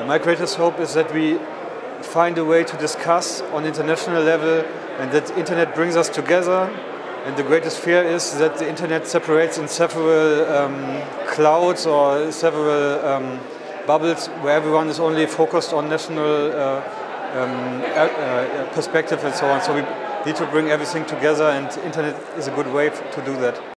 My greatest hope is that we find a way to discuss on international level and that the internet brings us together. And the greatest fear is that the internet separates in several clouds or several bubbles where everyone is only focused on national perspective and so on. So we need to bring everything together, and the internet is a good way to do that.